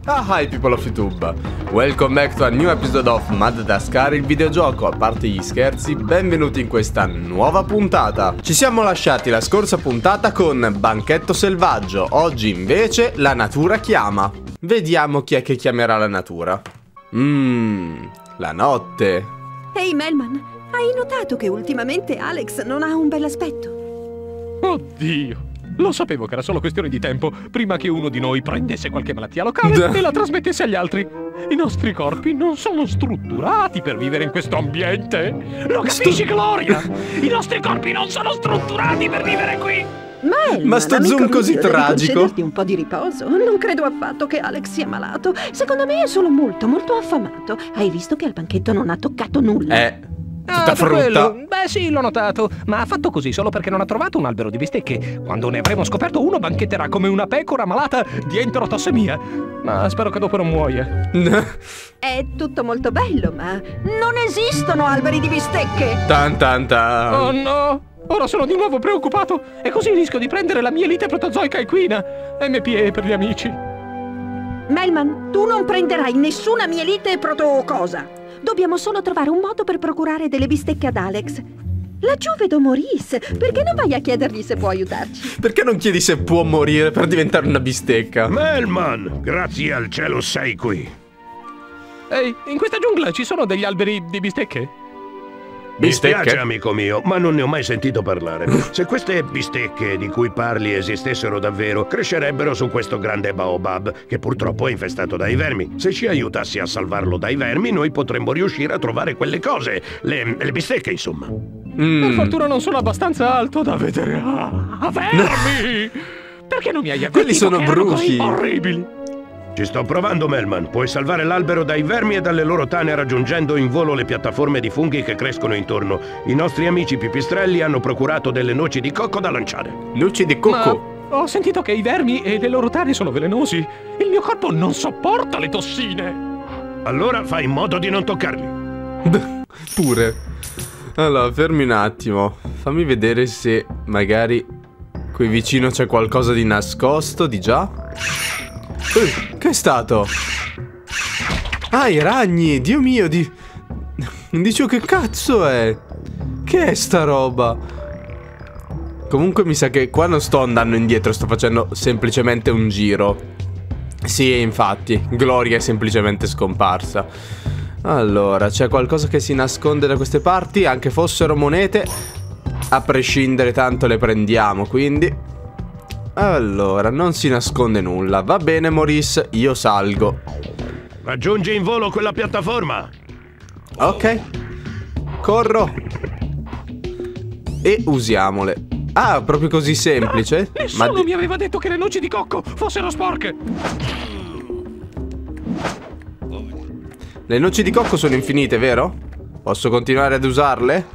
Hi people of YouTube, welcome back to a new episode of Madagascar, il videogioco. A parte gli scherzi, benvenuti in questa nuova puntata. Ci siamo lasciati la scorsa puntata con Banchetto Selvaggio. Oggi invece la natura chiama. Vediamo chi è che chiamerà la natura. La notte. Ehi Melman, hai notato che ultimamente Alex non ha un bel aspetto? Oddio, lo sapevo che era solo questione di tempo prima che uno di noi prendesse qualche malattia locale e la trasmettesse agli altri. I nostri corpi non sono strutturati per vivere in questo ambiente. Lo capisci, Gloria? I nostri corpi non sono strutturati per vivere qui. Melman, ma sto zoom così mio, devi tragico. concederti un po' di riposo. Non credo affatto che Alex sia malato. Secondo me è solo molto affamato. Hai visto che al banchetto non ha toccato nulla? Tutta frutta. Quello. Beh sì, l'ho notato. Ma ha fatto così solo perché non ha trovato un albero di bistecche. Quando ne avremo scoperto uno, banchetterà come una pecora malata di enterotossemia. Ma spero che dopo non muoia. È tutto molto bello, ma non esistono alberi di bistecche. Oh no! Ora sono di nuovo preoccupato e così rischio di prendere la mielite protozoica equina. MPE per gli amici. Melman, tu non prenderai nessuna mielite proto cosa. Dobbiamo solo trovare un modo per procurare delle bistecche ad Alex. Laggiù vedo Maurice. Perché non vai a chiedergli se può aiutarci? Perché non chiedi se può morire per diventare una bistecca? Melman, grazie al cielo sei qui. Ehi, in questa giungla ci sono degli alberi di bistecche? Mi spiace, amico mio, ma non ne ho mai sentito parlare. Se queste bistecche di cui parli esistessero davvero, crescerebbero su questo grande baobab, che purtroppo è infestato dai vermi. Se ci aiutassi a salvarlo dai vermi, noi potremmo riuscire a trovare quelle cose. Le bistecche, insomma. Per fortuna non sono abbastanza alto da vedere a vermi! Perché non mi hai avvertito? Quelli sono che erano così bruci. orribili? Ci sto provando, Melman. Puoi salvare l'albero dai vermi e dalle loro tane raggiungendo in volo le piattaforme di funghi che crescono intorno. I nostri amici pipistrelli hanno procurato delle noci di cocco da lanciare. Noci di cocco? Ma ho sentito che i vermi e le loro tane sono velenosi. Il mio corpo non sopporta le tossine. Allora fai in modo di non toccarli. Pure. Allora, fermi un attimo. Fammi vedere se magari qui vicino c'è qualcosa di nascosto, di già. Che è stato? Ah, i ragni! Dio mio, dicevo, che cazzo è? Che è sta roba? Comunque mi sa che qua non sto andando indietro, sto facendo semplicemente un giro. Sì, infatti, Gloria è semplicemente scomparsa. Allora, c'è qualcosa che si nasconde da queste parti, anche fossero monete. A prescindere, tanto le prendiamo, quindi... Allora, non si nasconde nulla. Va bene, Maurice, io salgo. Raggiungi in volo quella piattaforma. Ok. Corro. E usiamole. Ah, proprio così semplice? Nessuno mi aveva detto che le noci di cocco fossero sporche. Le noci di cocco sono infinite, vero? Posso continuare ad usarle?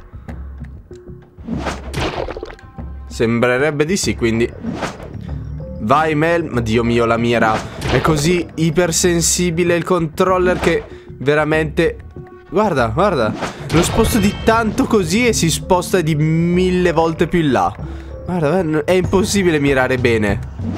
Sembrerebbe di sì, quindi... Vai Mel, ma Dio mio, la mia era... È così ipersensibile il controller che veramente... Guarda, guarda. Lo sposto di tanto così e si sposta di 1000 volte più in là. Guarda, è impossibile mirare bene.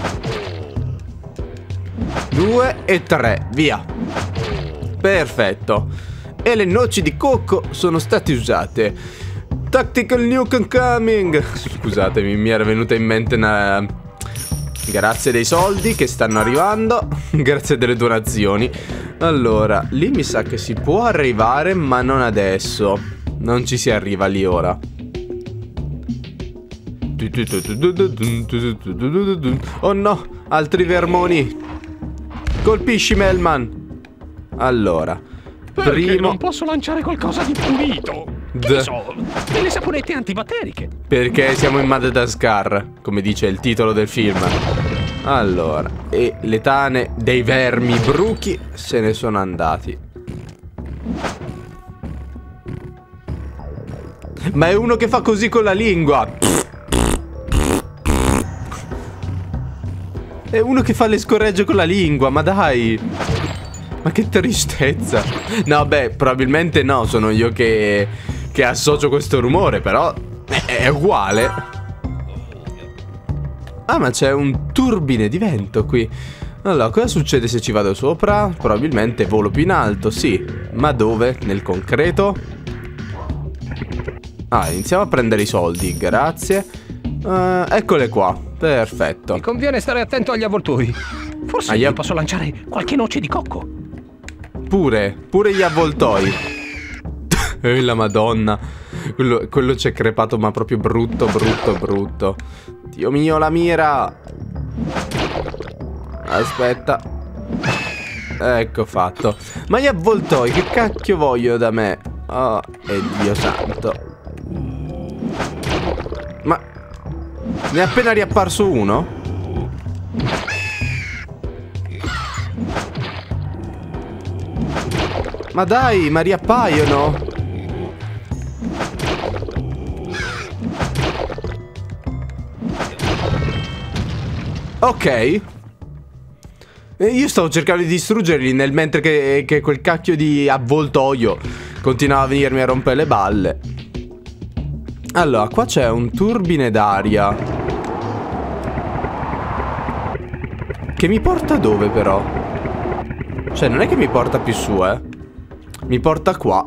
2 e 3, via. Perfetto. E le noci di cocco sono state usate. Tactical nuke coming. Scusatemi, mi era venuta in mente una... Grazie dei soldi che stanno arrivando. Grazie delle donazioni. Allora, lì mi sa che si può arrivare, ma non adesso. Non ci si arriva lì ora. Oh no, altri vermoni. Colpisci, Melman. Allora, perché non posso lanciare qualcosa di pulito? Che ne so, delle saponette antibatteriche. Perché siamo in Madagascar, come dice il titolo del film. Allora, e le tane dei vermi bruchi se ne sono andati. Ma è uno che fa così con la lingua. È uno che fa le scorregge con la lingua, ma dai. Ma che tristezza. No, beh, probabilmente no, sono io che associo questo rumore, però è uguale. Ah, ma c'è un turbine di vento qui. Allora, cosa succede se ci vado sopra? Probabilmente volo più in alto, sì. Ma dove? Nel concreto? Ah, iniziamo a prendere i soldi, grazie. Eccole qua, perfetto. Mi conviene stare attento agli avvoltoi. Forse gli posso lanciare qualche noce di cocco. Pure gli avvoltoi. La madonna. Quello ci è crepato, ma proprio brutto, brutto, brutto. Dio mio, la mira. Aspetta. Ecco fatto. Ma gli avvoltoi che cacchio vogliono da me? Oh, e Dio santo. Ma ne è appena riapparso uno? Ma dai, ma riappaiono. Ok. Io stavo cercando di distruggerli mentre che quel cacchio di avvoltoio continuava a venirmi a rompere le balle. Allora, qua c'è un turbine d'aria che mi porta dove però? Cioè, non è che mi porta più su, mi porta qua.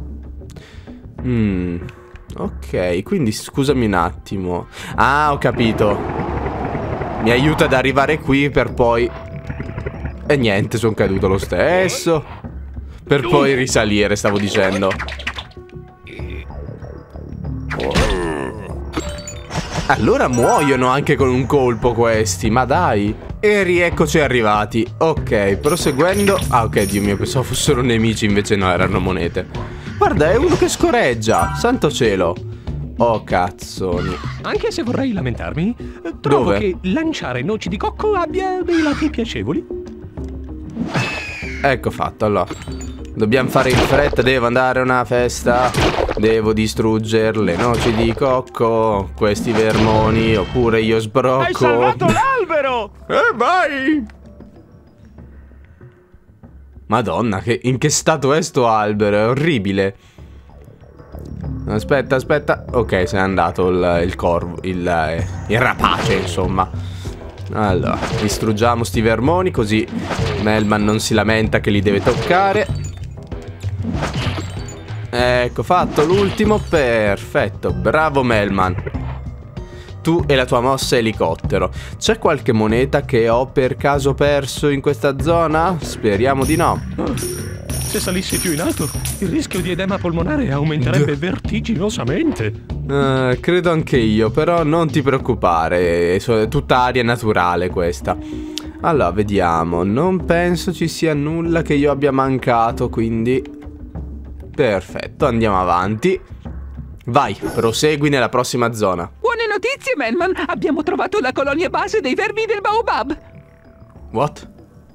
Ok, quindi scusami un attimo. Ah, ho capito. Mi aiuta ad arrivare qui per poi... E niente, sono caduto lo stesso. Per poi risalire, stavo dicendo. Allora muoiono anche con un colpo questi, ma dai. E rieccoci arrivati. Ok, proseguendo. Ah, ok, Dio mio, pensavo fossero nemici, invece no, erano monete. Guarda, è uno che scorreggia. Santo cielo. Oh, cazzoni. Anche se vorrei lamentarmi, trovo che lanciare noci di cocco abbia dei lati piacevoli. Ecco fatto, allora. Dobbiamo fare in fretta, devo andare a una festa. Devo distruggere le noci di cocco, questi vermoni, oppure io sbrocco. Hai salvato l'albero! Vai! Madonna, in che stato è sto albero? È orribile. Aspetta, aspetta. Ok, se n'è andato il corvo, il rapace, insomma. Allora, distruggiamo sti vermoni, così Melman non si lamenta che li deve toccare. Ecco fatto l'ultimo, perfetto, bravo Melman. Tu e la tua mossa elicottero. C'è qualche moneta che ho per caso perso in questa zona? Speriamo di no. Se salissi più in alto, il rischio di edema polmonare aumenterebbe vertiginosamente. Credo anche io, però non ti preoccupare, è tutta aria naturale questa. Allora, vediamo, non penso ci sia nulla che io abbia mancato, quindi... Perfetto, andiamo avanti. Vai, prosegui nella prossima zona. Buone notizie, Melman! Abbiamo trovato la colonia base dei vermi del Baobab. What?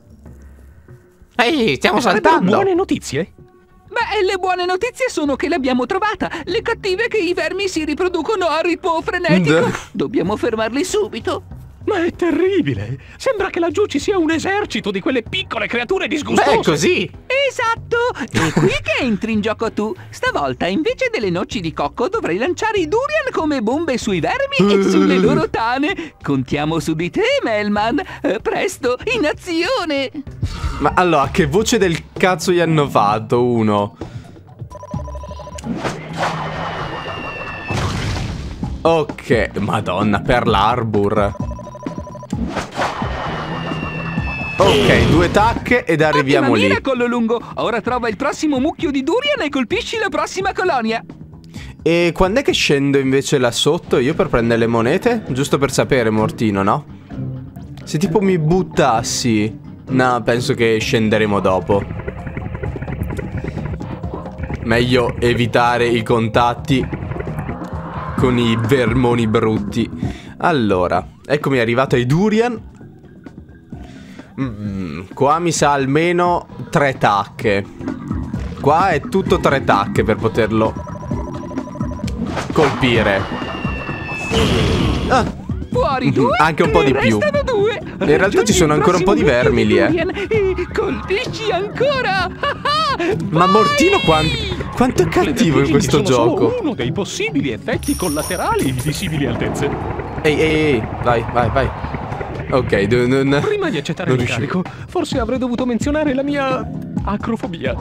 Ehi, stiamo saltando! Buone notizie? Beh, le buone notizie sono che l'abbiamo trovata. Le cattive che i vermi si riproducono a ritmo frenetico. Dobbiamo fermarli subito. Ma è terribile! Sembra che laggiù ci sia un esercito di quelle piccole creature disgustose! Beh, è così! Esatto! È qui che entri in gioco tu! Stavolta, invece delle noci di cocco, dovrai lanciare i durian come bombe sui vermi e sulle loro tane! Contiamo su di te, Melman! Presto, in azione! Ma allora, che voce del cazzo gli hanno fatto, uno? Ok, madonna, per l'Arbor. Ok, 2 tacche ed arriviamo lì. Collo lungo. Ora trova il prossimo mucchio di durian e colpisci la prossima colonia. E quando è che scendo invece là sotto io per prendere le monete? Giusto per sapere, Mortino, no? Se tipo mi buttassi... No, penso che scenderemo dopo. Meglio evitare i contatti con i vermoni brutti. Allora, eccomi arrivato ai durian. Qua mi sa almeno 3 tacche. Qua è tutto 3 tacche per poterlo colpire. Fuori 2. Anche un po' di più. In realtà ci sono ancora un po' di vermi lì, Colpisci ancora. Ma Mortino quanto è cattivo in questo gioco. Solo uno dei possibili effetti collaterali di simili altezze. Ehi, vai. Ok, prima di accettare l'incarico, forse avrei dovuto menzionare la mia acrofobia.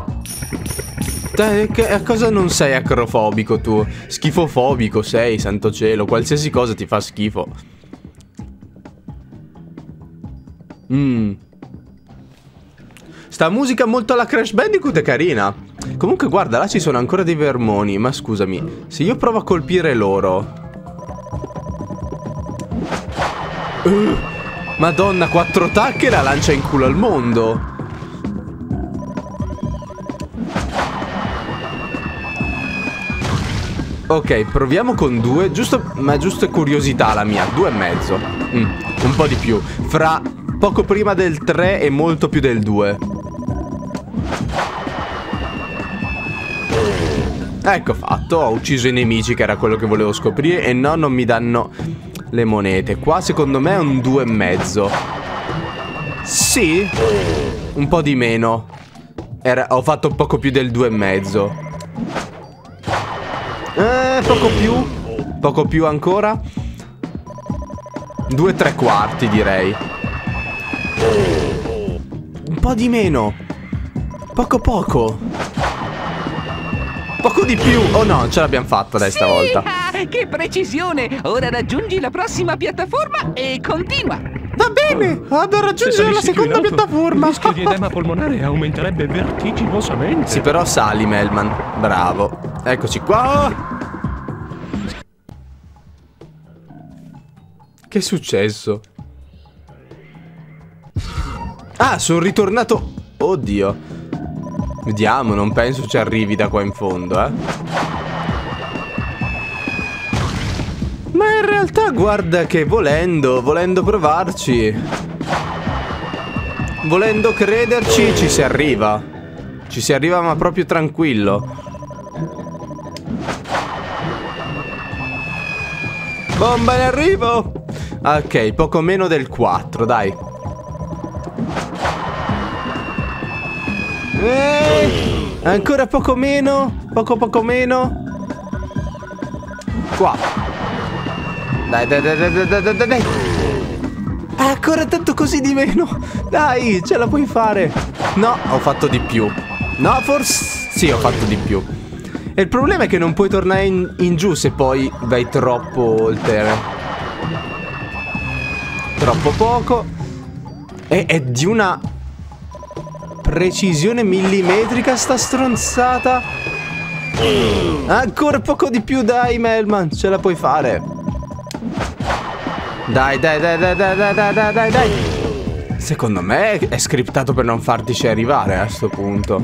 A cosa non sei acrofobico tu? Schifofobico sei, santo cielo. Qualsiasi cosa ti fa schifo. Sta musica molto alla Crash Bandicoot è carina. Comunque guarda, là ci sono ancora dei vermoni. Ma scusami, se io provo a colpire loro... Madonna, 4 tacche e la lancia in culo al mondo. Ok, proviamo con 2. Ma giusto curiosità la mia. 2,5. Un po' di più. Fra poco prima del 3 e molto più del 2. Ecco fatto. Ho ucciso i nemici, che era quello che volevo scoprire. E no, non mi danno le monete. Qua secondo me è un 2,5. Sì. Un po' di meno. Ho fatto poco più del 2,5. Poco più ancora. 2,75 direi. Un po' di meno. Poco di più. Oh no, ce l'abbiamo fatta dai stavolta. Che precisione. Ora raggiungi la prossima piattaforma e continua. Va bene, vado a raggiungere la seconda piattaforma. Il rischio di edema polmonare aumenterebbe vertiginosamente. Sì, però sali, Melman. Bravo. Eccoci qua. Che è successo? Ah, sono ritornato. Oddio. Vediamo, non penso ci arrivi da qua in fondo, Ma in realtà guarda che volendo provarci, volendo crederci, ci si arriva. Ci si arriva ma proprio tranquillo. Bomba in arrivo. Ok, poco meno del 4, dai. Ancora poco meno. Poco meno. Qua. Dai. Ancora tanto così di meno. Dai, ce la puoi fare. No, ho fatto di più. No, forse... Sì, ho fatto di più. E il problema è che non puoi tornare in giù se poi vai troppo oltre. Troppo poco. È di una precisione millimetrica sta stronzata. Ancora poco di più, dai Melman, ce la puoi fare. Dai. Secondo me è scriptato per non fartici arrivare a sto punto.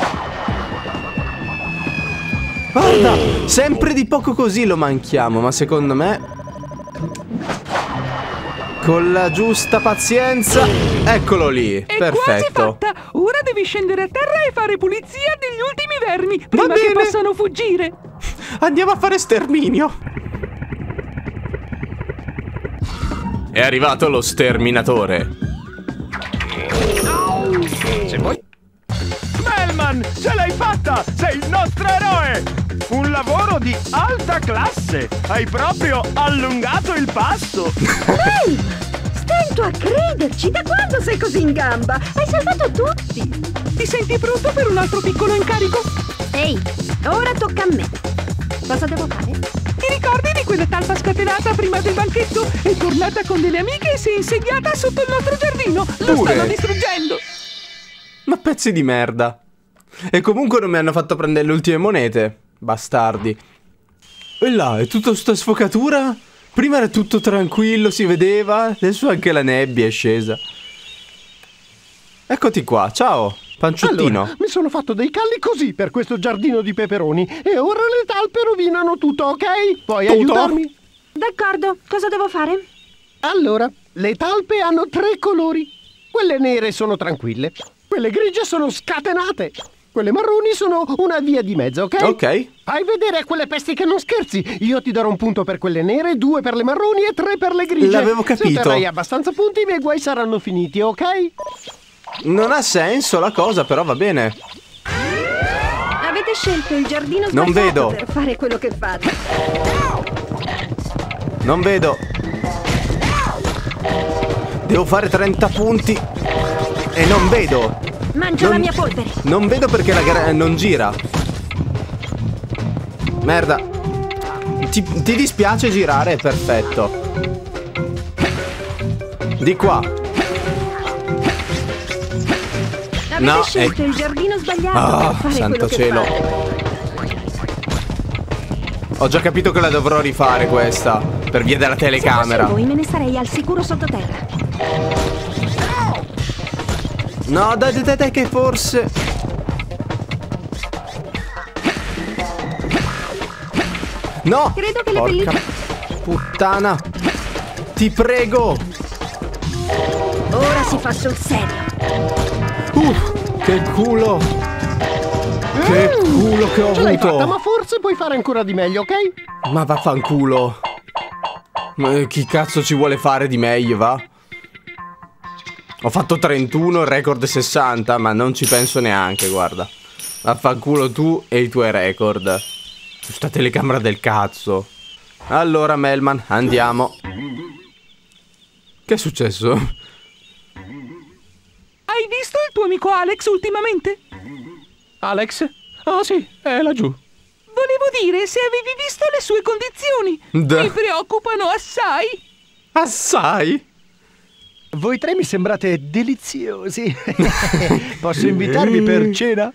Guarda, sempre di poco così lo manchiamo, ma secondo me con la giusta pazienza. Eccolo lì, è perfetto. Quasi fatta. Ora devi scendere a terra e fare pulizia degli ultimi vermi prima che possano fuggire. Andiamo a fare sterminio. È arrivato lo sterminatore. Se vuoi. Melman, ce l'hai fatta! Sei il nostro eroe! Un lavoro di alta classe! Hai proprio allungato il passo! Ehi! Stento a crederci! Da quando sei così in gamba? Hai salvato tutti! Ti senti pronto per un altro piccolo incarico? Ehi, ora tocca a me. Cosa devo fare? Ti ricordi di quella talpa scatenata prima del banchetto? È tornata con delle amiche e si è insediata sotto il nostro giardino! Lo stanno distruggendo! Ma pezzi di merda. E comunque non mi hanno fatto prendere le ultime monete. Bastardi. E là, è tutta sta sfocatura? Prima era tutto tranquillo, si vedeva. Adesso anche la nebbia è scesa. Eccoti qua, ciao, panciottino. Allora, mi sono fatto dei calli così per questo giardino di peperoni. E ora le talpe rovinano tutto, ok? Puoi aiutarmi? D'accordo, cosa devo fare? Allora, le talpe hanno 3 colori. Quelle nere sono tranquille. Quelle grigie sono scatenate. Quelle marroni sono una via di mezzo, ok? Ok. Fai vedere quelle pesti che non scherzi. Io ti darò un punto per quelle nere, 2 per le marroni e 3 per le grigie. L'avevo capito. Se otterrai abbastanza punti, i miei guai saranno finiti, ok? Non ha senso la cosa, però va bene. Avete scelto il giardino Non sbagliato vedo. per fare quello che fate. Non vedo. Devo fare 30 punti. E non vedo. Mangia la mia polvere. Non vedo perché la gara non gira. Merda. Ti dispiace girare? Perfetto. Di qua. Avete scelto il giardino sbagliato per fare santo quello che cielo. fate. Ho già capito che la dovrò rifare questa, per via della telecamera. Se fossi voi me ne sarei al sicuro sottoterra. No, dai che forse... No! Credo che le Porca puttana! Ti prego! Ora si fa sul serio. Che culo! Che culo che ho Ce l'hai fatta, avuto! ma forse puoi fare ancora di meglio, ok? Ma vaffanculo! Ma chi cazzo ci vuole fare di meglio, va? Ho fatto 31, il record 60, ma non ci penso neanche, guarda. Vaffanculo tu e i tuoi record. Sta telecamera del cazzo. Allora, Melman, andiamo. Che è successo? Hai visto il tuo amico Alex ultimamente? Alex? Ah sì, è laggiù. Volevo dire se avevi visto le sue condizioni. Mi preoccupano assai. Assai? Voi tre mi sembrate deliziosi. Posso invitarvi per cena?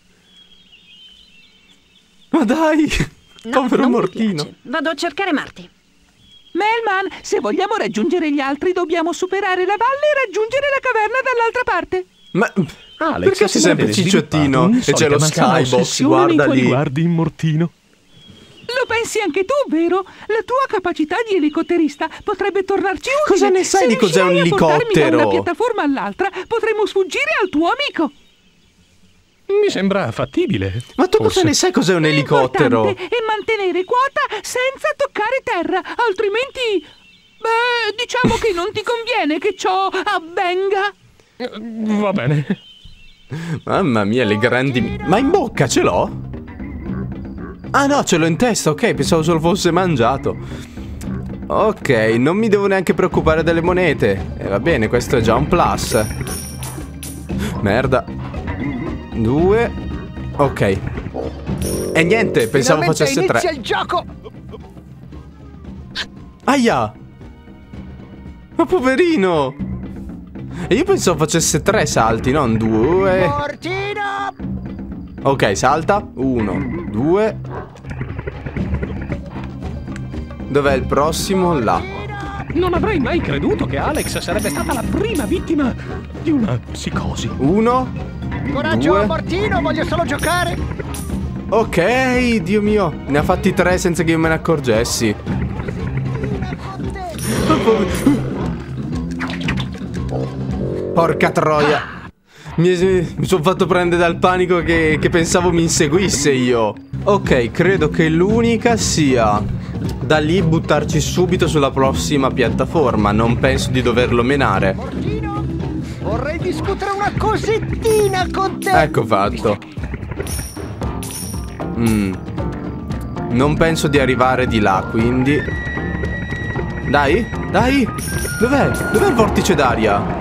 Ma dai! No, Povero non mi Mortino. piace. Vado a cercare Marty. Melman, se vogliamo raggiungere gli altri dobbiamo superare la valle e raggiungere la caverna dall'altra parte. Ma Alex, perché sei sempre avere cicciottino sviluppato e c'è lo un'insolita skybox? ossessione Guarda nei tuoi lì. guardi, Mortino. Lo pensi anche tu, vero? La tua capacità di elicotterista potrebbe tornarci utile. Cosa ne sai di cos'è un Se riuscirai a portarmi da elicottero? una piattaforma all'altra, potremo sfuggire al tuo amico. Mi sembra fattibile. Ma tu forse. cosa ne sai cos'è un elicottero? L'importante è mantenere quota senza toccare terra, altrimenti... Beh, diciamo che non ti conviene che ciò avvenga. Va bene. Mamma mia, le grandi... Ma in bocca ce l'ho? Ah no, ce l'ho in testa, ok, pensavo solo fosse mangiato. Ok, non mi devo neanche preoccupare delle monete. Va bene, questo è già un plus. Merda. 2. Ok. E niente, pensavo Finalmente facesse 3. inizia il gioco! Aia! Ma poverino! E io pensavo facesse 3 salti, non 2. Mortino! Ok, salta. 1, 2. Dov'è il prossimo? Là. Non avrei mai creduto che Alex sarebbe stata la prima vittima di una psicosi. 1. Coraggio, 2. Mortino, voglio solo giocare! Ok, Dio mio. Ne ha fatti 3 senza che io me ne accorgessi. Porca troia. Mi sono fatto prendere dal panico che pensavo mi inseguisse io. Ok, credo che l'unica sia da lì buttarci subito sulla prossima piattaforma. Non penso di doverlo menare. Mortino, vorrei discutere una cosettina con te! Ecco fatto. Non penso di arrivare di là, quindi... Dai, dai. Dov'è? Dov'è il vortice d'aria?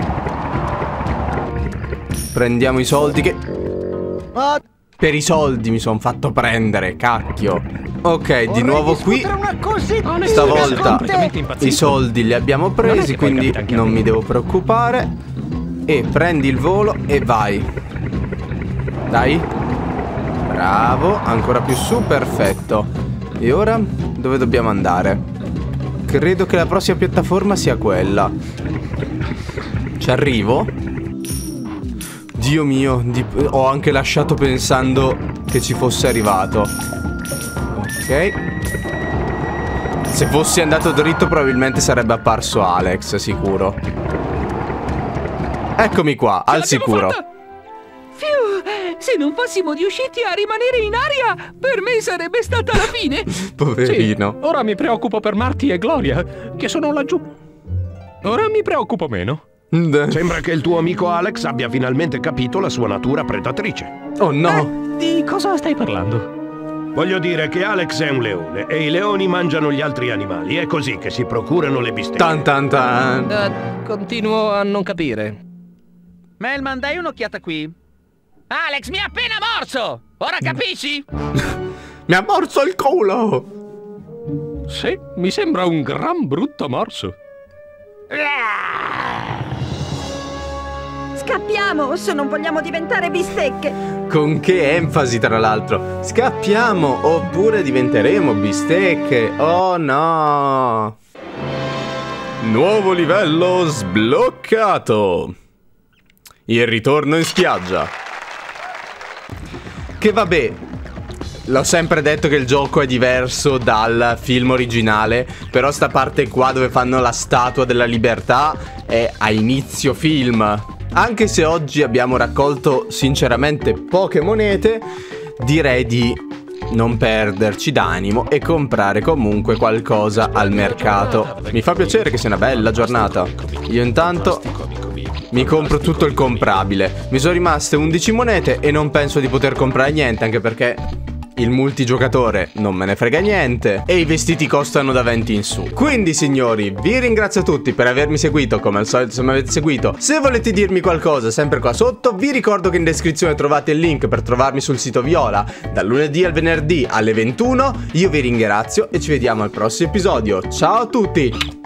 Prendiamo i soldi che... Per i soldi mi sono fatto prendere, cacchio. Ok, di nuovo qui. Stavolta i soldi li abbiamo presi, quindi non mi devo preoccupare. E prendi il volo e vai. Dai. Bravo, ancora più su, perfetto. E ora dove dobbiamo andare? Credo che la prossima piattaforma sia quella. Ci arrivo? Dio mio, ho anche lasciato pensando che ci fosse arrivato. Ok. Se fossi andato dritto probabilmente sarebbe apparso Alex, sicuro. Eccomi qua, al sicuro. Fiu, se non fossimo riusciti a rimanere in aria, per me sarebbe stata la fine. Poverino. Sì, ora mi preoccupo per Marty e Gloria, che sono laggiù. Ora mi preoccupo meno. Sembra che il tuo amico Alex abbia finalmente capito la sua natura predatrice. Oh no. Di cosa stai parlando? Voglio dire che Alex è un leone e i leoni mangiano gli altri animali. È così che si procurano le bistecche. Tan tan tan. Continuo a non capire. Melman, dai un'occhiata qui. Alex mi ha appena morso! Ora capisci? Mi ha morso il culo! Sì, mi sembra un gran brutto morso. Scappiamo se non vogliamo diventare bistecche. Con che enfasi, tra l'altro. Scappiamo oppure diventeremo bistecche. Oh no. Nuovo livello sbloccato. Il ritorno in spiaggia. Che vabbè, l'ho sempre detto che il gioco è diverso dal film originale, però sta parte qua dove fanno la statua della libertà è a inizio film. Anche se oggi abbiamo raccolto sinceramente poche monete, direi di non perderci d'animo e comprare comunque qualcosa al mercato. Mi fa piacere che sia una bella giornata. Io intanto mi compro tutto il comprabile. Mi sono rimaste 11 monete e non penso di poter comprare niente, anche perché il multigiocatore non me ne frega niente e i vestiti costano da 20 in su. Quindi signori, vi ringrazio tutti per avermi seguito, come al solito se mi avete seguito. Se volete dirmi qualcosa sempre qua sotto, vi ricordo che in descrizione trovate il link per trovarmi sul sito Viola dal lunedì al venerdì alle 21. Io vi ringrazio e ci vediamo al prossimo episodio. Ciao a tutti!